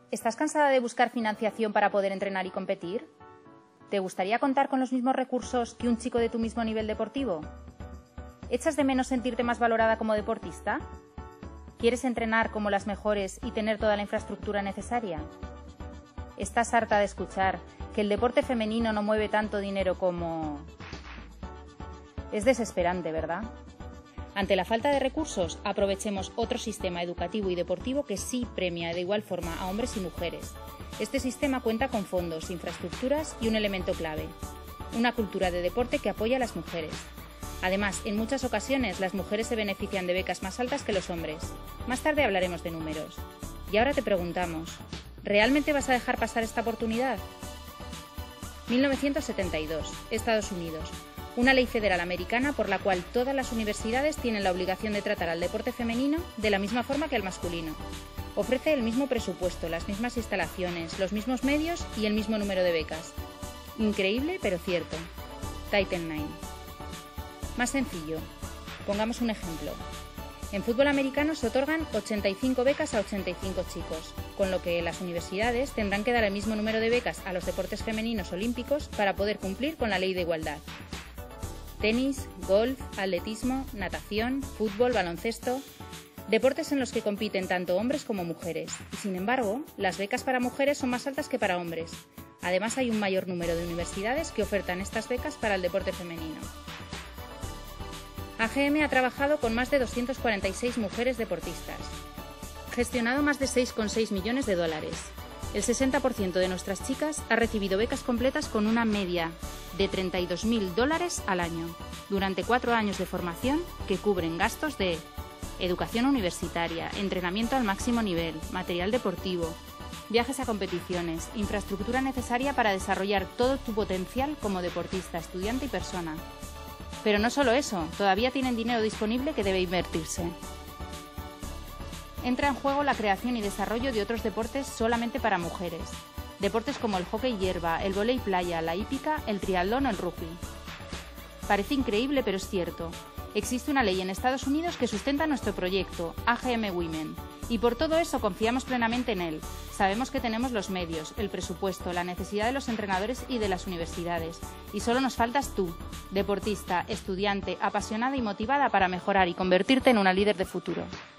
¿Estás cansada de buscar financiación para poder entrenar y competir? ¿Te gustaría contar con los mismos recursos que un chico de tu mismo nivel deportivo? ¿Echas de menos sentirte más valorada como deportista? ¿Quieres entrenar como las mejores y tener toda la infraestructura necesaria? ¿Estás harta de escuchar que el deporte femenino no mueve tanto dinero como...? Es desesperante, ¿verdad? Ante la falta de recursos, aprovechemos otro sistema educativo y deportivo que sí premia de igual forma a hombres y mujeres. Este sistema cuenta con fondos, infraestructuras y un elemento clave: una cultura de deporte que apoya a las mujeres. Además, en muchas ocasiones las mujeres se benefician de becas más altas que los hombres. Más tarde hablaremos de números. Y ahora te preguntamos, ¿realmente vas a dejar pasar esta oportunidad? 1972, Estados Unidos. Una ley federal americana por la cual todas las universidades tienen la obligación de tratar al deporte femenino de la misma forma que al masculino. Ofrece el mismo presupuesto, las mismas instalaciones, los mismos medios y el mismo número de becas. Increíble, pero cierto. Title IX. Más sencillo. Pongamos un ejemplo. En fútbol americano se otorgan 85 becas a 85 chicos, con lo que las universidades tendrán que dar el mismo número de becas a los deportes femeninos olímpicos para poder cumplir con la ley de igualdad. Tenis, golf, atletismo, natación, fútbol, baloncesto... Deportes en los que compiten tanto hombres como mujeres. Y sin embargo, las becas para mujeres son más altas que para hombres. Además, hay un mayor número de universidades que ofertan estas becas para el deporte femenino. AGM ha trabajado con más de 246 mujeres deportistas. Gestionado más de 6,6 millones de dólares. El 60% de nuestras chicas ha recibido becas completas con una media de $32.000 al año, durante 4 años de formación que cubren gastos de educación universitaria, entrenamiento al máximo nivel, material deportivo, viajes a competiciones, infraestructura necesaria para desarrollar todo tu potencial como deportista, estudiante y persona. Pero no solo eso, todavía tienen dinero disponible que debe invertirse. Entra en juego la creación y desarrollo de otros deportes solamente para mujeres. Deportes como el hockey hierba, el vóley playa, la hípica, el triatlón o el rugby. Parece increíble, pero es cierto. Existe una ley en Estados Unidos que sustenta nuestro proyecto, AGM Women, y por todo eso confiamos plenamente en él. Sabemos que tenemos los medios, el presupuesto, la necesidad de los entrenadores y de las universidades. Y solo nos faltas tú, deportista, estudiante, apasionada y motivada para mejorar y convertirte en una líder de futuro.